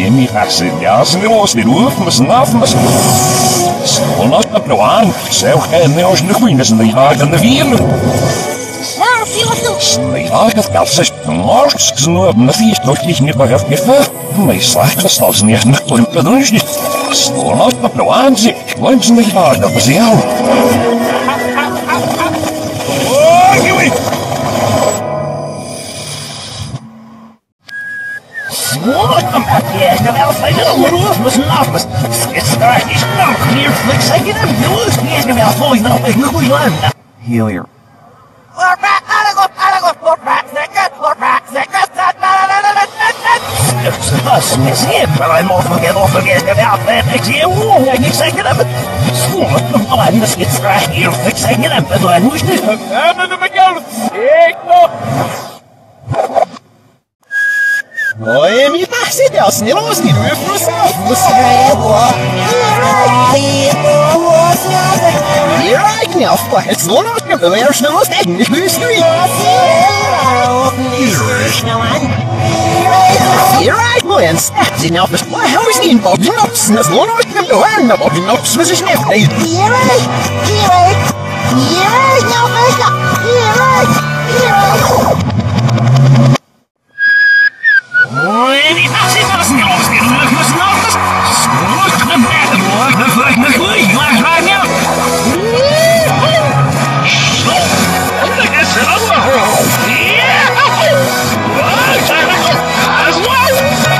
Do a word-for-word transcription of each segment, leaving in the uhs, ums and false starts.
Miami passed gas and it was the roof was nothing but still not up to one. So and there was the queenness in the yard and the field. Snijdag het kalsjes morgens knoop met die toch niet bij het geval. Mijn slacht was als niet een klimp doen is niet. Stoor uit op de aanzien. Klimp ze niet hard dat is jou. Oh, kiwi! What the heck? Yeah, the outside of the roof was not was. It's dark. It's not clear. Looks like it. The roof is going to be falling down like no land. Here. Look back, look back, look back, look back, us, miss him, but I'm off again, off again, about that next year. Oh, I get second of it. Sword, come on, let's get right here, fix second of it, I wish this. I'm in the beginning. Oi, me passe Deus, nem vamos ter o frustração. Você é boa. You're right now, but it's not a good there's no technique history. You're right, man. Stats in office. Why, how is he involved in ops? There's no one to go and about in ops position every day. You're right. You're right. You're right. No, you're right. You're right. Oi, die taxi was niet opgestuurd. Dat was nog eens. Schoot de bed, hoor. Dat vliegt me goed. Maar ga je op. Zo. Dat is een overhaal. Ja. Waar zijn we? Dat is waar.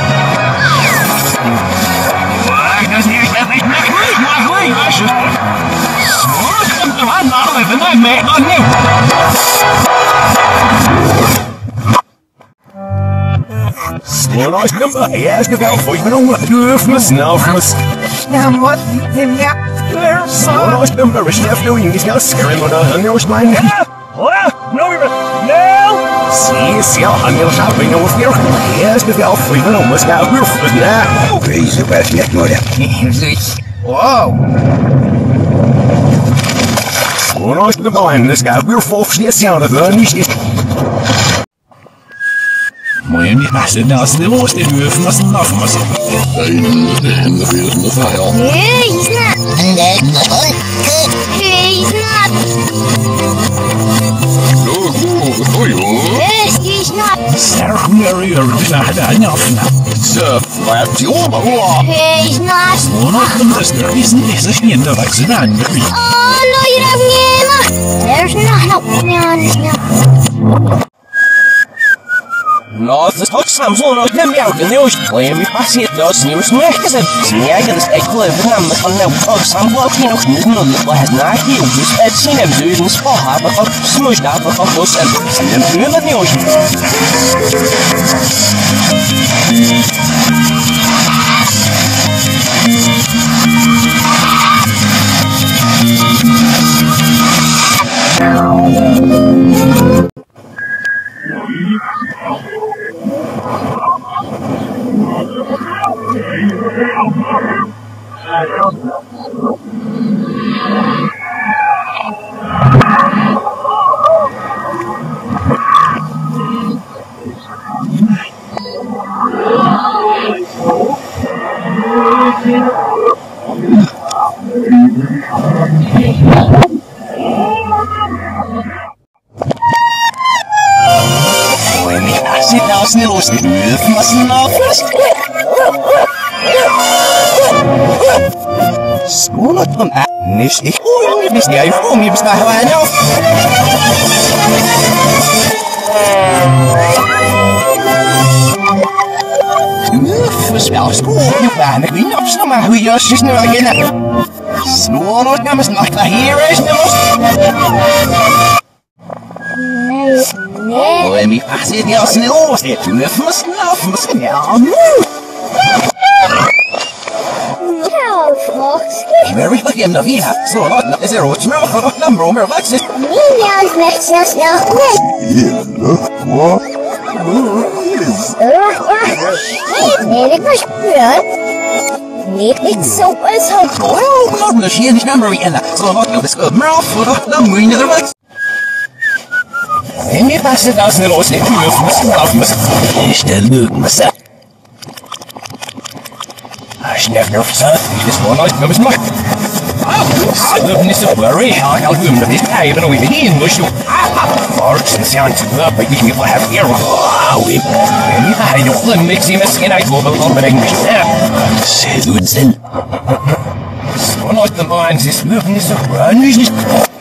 Waar, dat is niet echt niet meer goed. Maar goed, als je. Schoot hem te hand af even naar mij. Dan niet. Snel als je maar eerst de wel voor je nog durf me snel vast. Nou wat die ja, er snel als je maar snel doe je snel schreeuwen maar dan is mijn. Ja, hoor, nou weer. Nou, zie zie aan je schap in je vier. Eerst de wel voor je nog snel durf me nou. Deze was net maar. Wow. Snel als je maar in de schap weer volgens je snel dat niet is. Miami passed now still lost in roof must not must. In the field in the file. Yeah, he's not. He's not. No, no, no. Yes, he's not. Sarah Mary or Fahda enough now. It's a flat job. He's not. One of them is there isn't this a in the vaccine. Oh no, you don't get There's not no no. Nossa, só estamos no nosso caminhão, entendeu? Foi a minha paciente, nós tínhamos mais que saber. Se me haja desse eclã, vamos na canal, só estamos lá aqui no fundo, não lhe faz nada aqui. Os pés cinema, dois nos porra, para se nos dá para você. Se não tem nada de hoje. Snel is dit nu maar snel vast. School het van niet ik hoor je wist jij voor me bestaat gewoon af. Spel school je weinig wie op zo maar hoe je is nu again. School nooit naar mis nog hier is nu. Let me pass it now, snel was it. You left my snuff, my snell. No, folks. Very lucky I'm not here. So, not is there a smell for a number over what's it? Me now is next to snow. Yeah, look what? Hey, it was good. It's so it's so well, not the shit number in that. So, not this good mouth for the number in the wax. En je past het als een roos in de lucht, misschien af, misschien. Is de lucht, misschien. snap nerf sa. This one I comes my. Sudden is a worry. I'll do this guy even with the English. Arts and sounds up, but you will have ear. Wow, I don't mix him as I go over the English. Sedudzel. So not the minds is moving is a run.